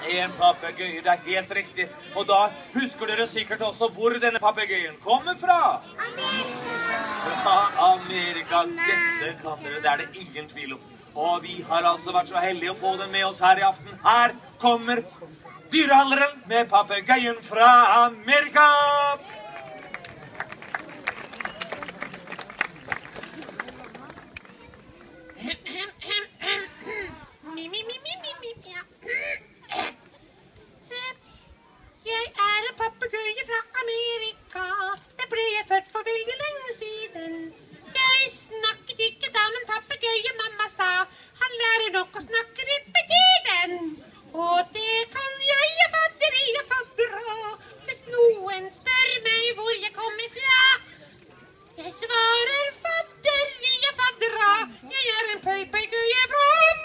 En papegøye, det er helt riktig. Og da husker dere sikkert også hvor denne papegøyen kommer fra. Fra Amerika. Dette kan dere, det er det ingen tvil om. Og vi har altså vært så heldige å få den med oss her i aften. Her kommer dyrehandleren med papegøyen fra Amerika. Jeg er en papegøye fra Amerika. Der ble jeg født for veldig lenge siden. Jeg snakket ikke da, men papegøye mamma sa han lærer nok å snakke litt med tiden. Og det kan jeg faddera, hvis noen spør meg hvor jeg kommer fra. Jeg svarer faddera, jeg er en papegøye fra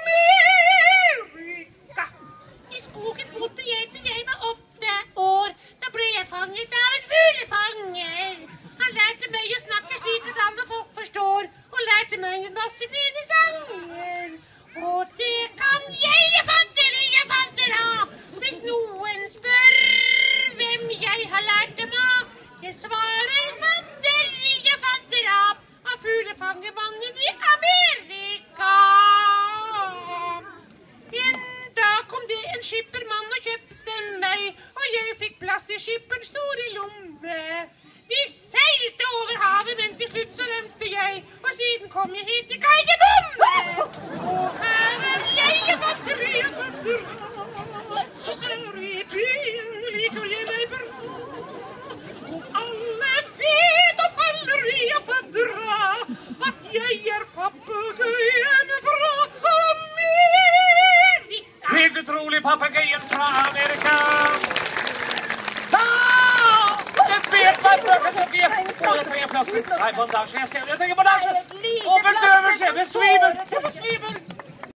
Amerika. I skogen bodde jeg til jeg var 8 år. Da ble jeg fanget av en fuglefanger. Han lærte meg å snakke slik at alle folk forstår, og lærte meg en masse fine sanger. Og det kan jeg faddera, hvis noen spør hvem jeg har lært dem av. Jeg svarer faddera, av fuglefangemannen i Amerika. En dag kom det en skippermann og kjøpte meg, og jeg fikk plass i skipperens store lomme. Vi seilte over havet, men til slutt så rømte jeg, og siden kom jeg hit til Kardemomme. Og her er jeg faddera, liker jeg meg bra. Og alle vet og faddera, at jeg er papegøyen fra Amerika. Helt utrolig, papegøyen fra Amerika. Jeg trenger plaster. Nei, bandasje. Jeg trenger bandasje. Og bedøvelse. Besvimer.